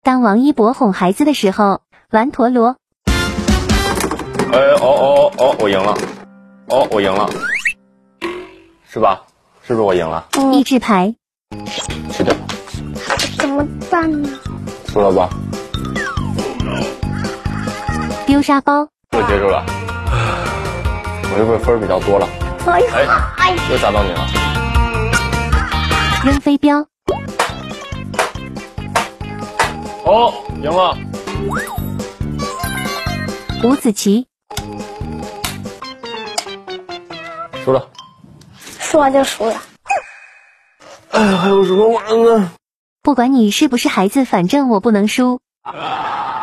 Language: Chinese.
当王一博哄孩子的时候，玩陀螺。 我赢了，我赢了，是吧？是不是我赢了？ 益智牌。 是的。 怎么办呢？ 输了吧？ 丢沙包。 又结束了。我这会分比较多了。又砸到你了。 扔飞镖。 赢了。 五子棋。 输了。 输了就输了。 还有什么玩呢？ 不管你是不是孩子，反正我不能输。